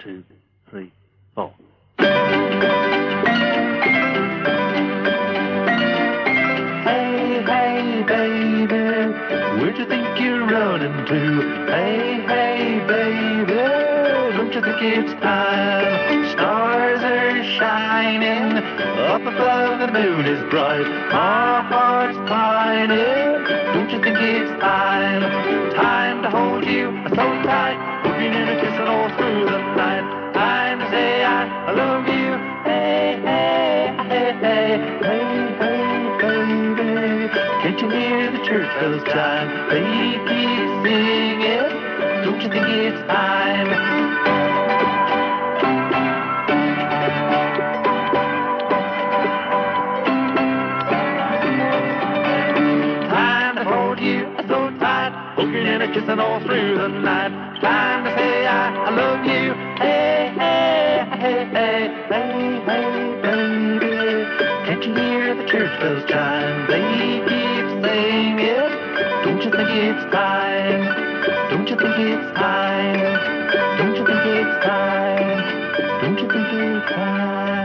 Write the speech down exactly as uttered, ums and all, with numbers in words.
two, three, four. Hey, hey, baby, where'd you think you're running to? Hey, hey, baby, don't you think it's time? Stars are shining, up above the moon is bright. My heart's pining, don't you think it's time? Time to hold you so tight, looking in a kiss and all through the night. Time to say I, I love you. Hey, hey, hey, hey, hey, hey, baby. Can't you hear the church bells chime? They keep singing. Don't you think it's time? Time to hold you so tight, hooking and a kissing all through the night. Time to say I, I love you. Hey, hey, hey, hey, hey, hey, baby. Can't you hear the church bells chime? They keep singing. Don't you think it's time? Don't you think it's time? Don't you think it's time? Don't you think it's time?